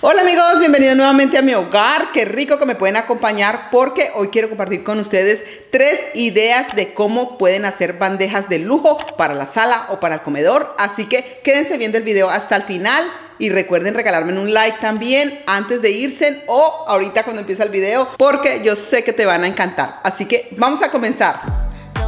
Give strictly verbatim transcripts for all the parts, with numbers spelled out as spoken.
Hola amigos, bienvenidos nuevamente a mi hogar. Qué rico que me pueden acompañar porque hoy quiero compartir con ustedes tres ideas de cómo pueden hacer bandejas de lujo para la sala o para el comedor. Así que quédense viendo el video hasta el final y recuerden regalarme un like también antes de irse o ahorita cuando empieza el video porque yo sé que te van a encantar. Así que vamos a comenzar.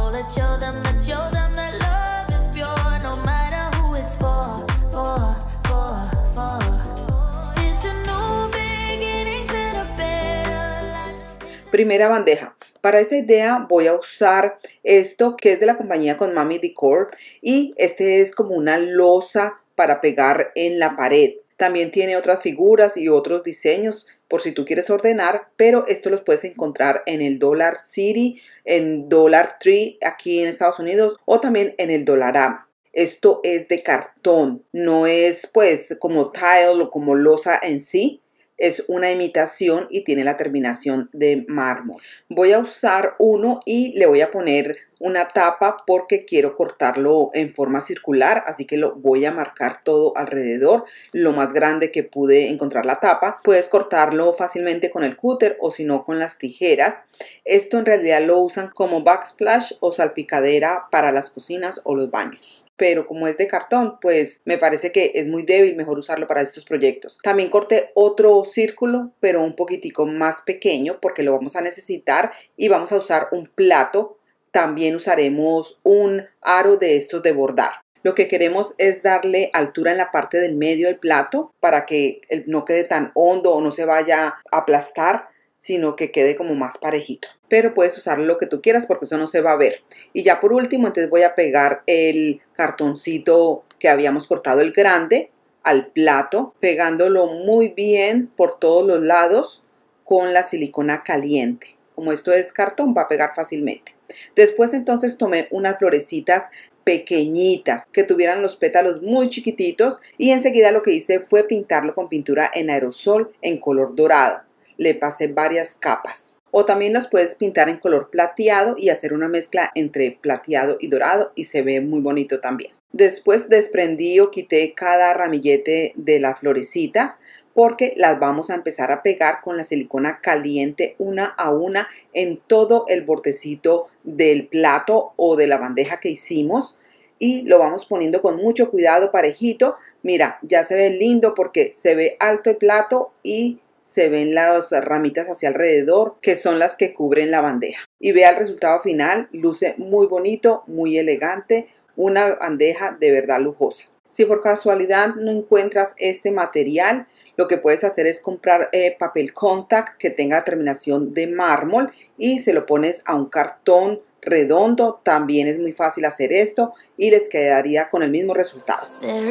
Primera bandeja. Para esta idea voy a usar esto que es de la compañía Konmami Decor y este es como una losa para pegar en la pared. También tiene otras figuras y otros diseños por si tú quieres ordenar, pero esto los puedes encontrar en el Dollar City, en Dollar Tree aquí en Estados Unidos o también en el Dollarama. Esto es de cartón, no es pues como tile o como losa en sí. Es una imitación y tiene la terminación de mármol. Voy a usar uno y le voy a poner una tapa porque quiero cortarlo en forma circular, así que lo voy a marcar todo alrededor, lo más grande que pude encontrar la tapa. Puedes cortarlo fácilmente con el cúter o si no con las tijeras. Esto en realidad lo usan como backsplash o salpicadera para las cocinas o los baños. Pero como es de cartón, pues me parece que es muy débil, mejor usarlo para estos proyectos. También corté otro círculo, pero un poquitico más pequeño porque lo vamos a necesitar y vamos a usar un plato. También usaremos un aro de estos de bordar. Lo que queremos es darle altura en la parte del medio del plato para que no quede tan hondo o no se vaya a aplastar, sino que quede como más parejito. Pero puedes usar lo que tú quieras porque eso no se va a ver. Y ya por último, entonces voy a pegar el cartoncito que habíamos cortado, el grande, al plato, pegándolo muy bien por todos los lados con la silicona caliente. Como esto es cartón, va a pegar fácilmente. Después entonces tomé unas florecitas pequeñitas que tuvieran los pétalos muy chiquititos y enseguida lo que hice fue pintarlo con pintura en aerosol en color dorado. Le pasé varias capas. O también los puedes pintar en color plateado y hacer una mezcla entre plateado y dorado y se ve muy bonito también. Después desprendí o quité cada ramillete de las florecitas porque las vamos a empezar a pegar con la silicona caliente una a una en todo el bordecito del plato o de la bandeja que hicimos y lo vamos poniendo con mucho cuidado parejito. Mira, ya se ve lindo porque se ve alto el plato y se ven las ramitas hacia alrededor que son las que cubren la bandeja. Y vea el resultado final, luce muy bonito, muy elegante, una bandeja de verdad lujosa. Si por casualidad no encuentras este material, lo que puedes hacer es comprar eh, papel contact que tenga terminación de mármol y se lo pones a un cartón redondo. También es muy fácil hacer esto y les quedaría con el mismo resultado.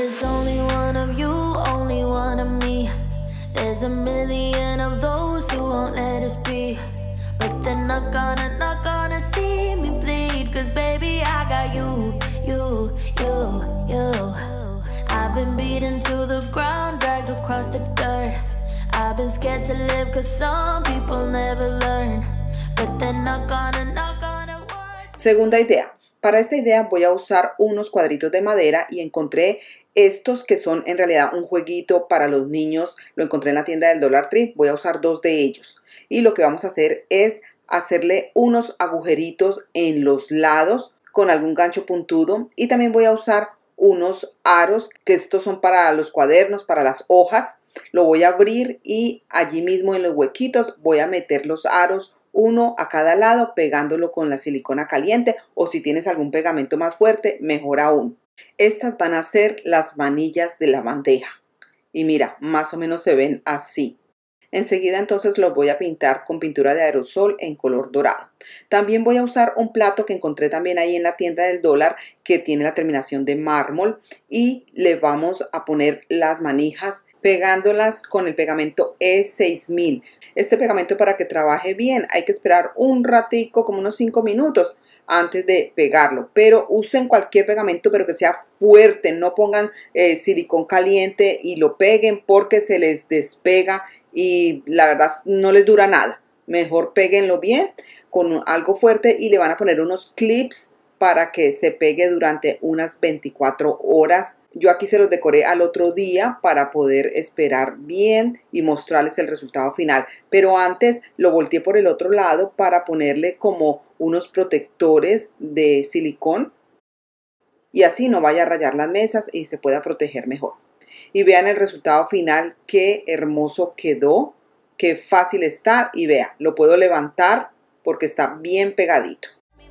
There's a million of those who won't let us be, but they're not gonna, not gonna see me bleed, cause baby I got you, you, you, you. I've been beaten to the ground, dragged across the dirt. I've been scared to live cause some people never learn, but they're not gonna, not gonna work. Segunda idea. Para esta idea voy a usar unos cuadritos de madera y encontré estos que son en realidad un jueguito para los niños. Lo encontré en la tienda del Dollar Tree. Voy a usar dos de ellos. Y lo que vamos a hacer es hacerle unos agujeritos en los lados con algún gancho puntudo. Y también voy a usar unos aros, que estos son para los cuadernos, para las hojas. Lo voy a abrir y allí mismo en los huequitos voy a meter los aros, uno a cada lado, pegándolo con la silicona caliente. O si tienes algún pegamento más fuerte, mejor aún. Estas van a ser las manillas de la bandeja y mira, más o menos se ven así. Enseguida entonces los voy a pintar con pintura de aerosol en color dorado. También voy a usar un plato que encontré también ahí en la tienda del dólar que tiene la terminación de mármol y le vamos a poner las manijas pegándolas con el pegamento E seis mil. Este pegamento para que trabaje bien hay que esperar un ratico, como unos cinco minutos. Antes de pegarlo, pero usen cualquier pegamento pero que sea fuerte, no pongan eh, silicón caliente y lo peguen porque se les despega y la verdad no les dura nada. Mejor péguenlo bien con algo fuerte y le van a poner unos clips para que se pegue durante unas veinticuatro horas Yo aquí se los decoré al otro día para poder esperar bien y mostrarles el resultado final. Pero antes lo volteé por el otro lado para ponerle como unos protectores de silicón. Y así no vaya a rayar las mesas y se pueda proteger mejor. Y vean el resultado final, qué hermoso quedó, qué fácil está. Y vea, lo puedo levantar porque está bien pegadito.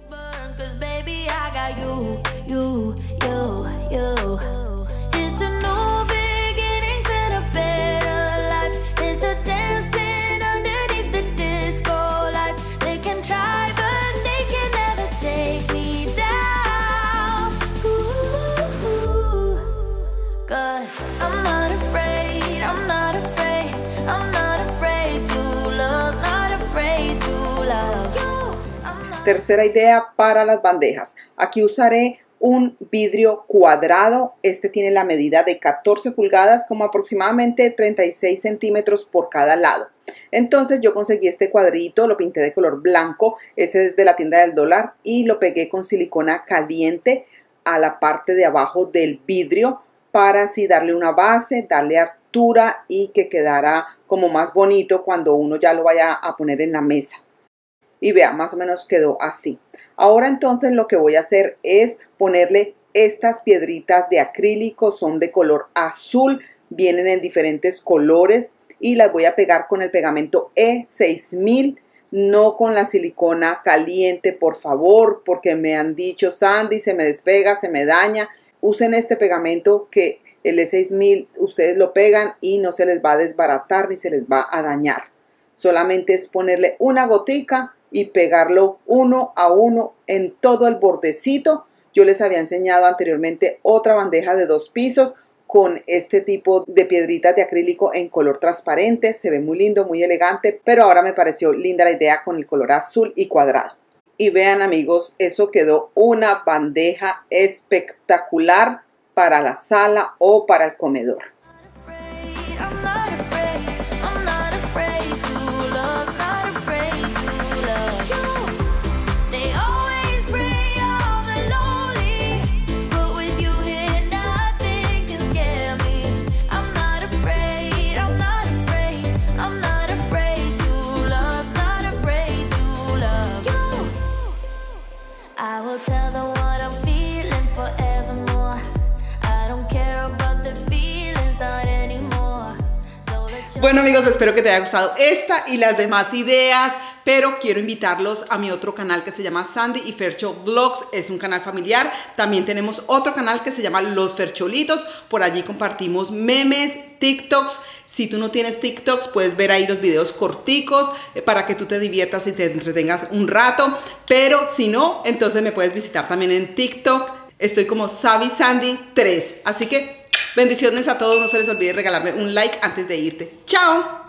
Tercera idea para las bandejas. Aquí usaré un vidrio cuadrado. Este tiene la medida de catorce pulgadas, como aproximadamente treinta y seis centímetros por cada lado. Entonces yo conseguí este cuadrito, lo pinté de color blanco. Ese es de la tienda del dólar y lo pegué con silicona caliente a la parte de abajo del vidrio para así darle una base, darle altura y que quedara como más bonito cuando uno ya lo vaya a poner en la mesa. Y vea, más o menos quedó así. Ahora entonces lo que voy a hacer es ponerle estas piedritas de acrílico. Son de color azul, vienen en diferentes colores y las voy a pegar con el pegamento E seis mil. No con la silicona caliente, por favor, porque me han dicho, Sandy, se me despega, se me daña. Usen este pegamento que el E seis mil ustedes lo pegan y no se les va a desbaratar ni se les va a dañar. Solamente es ponerle una gotica y pegarlo uno a uno en todo el bordecito. Yo les había enseñado anteriormente otra bandeja de dos pisos con este tipo de piedritas de acrílico en color transparente. Se ve muy lindo, muy elegante, pero ahora me pareció linda la idea con el color azul y cuadrado. Y vean amigos, eso quedó una bandeja espectacular para la sala o para el comedor. Bueno amigos, espero que te haya gustado esta y las demás ideas, pero quiero invitarlos a mi otro canal que se llama Sandy y Fercho Vlogs. Es un canal familiar. También tenemos otro canal que se llama Los Fercholitos. Por allí compartimos memes, TikToks. Si tú no tienes TikToks, puedes ver ahí los videos corticos eh, para que tú te diviertas y te entretengas un rato. Pero si no, entonces me puedes visitar también en TikTok. Estoy como Savvy Sandy tres. Así que bendiciones a todos, no se les olvide regalarme un like antes de irte. ¡Chao!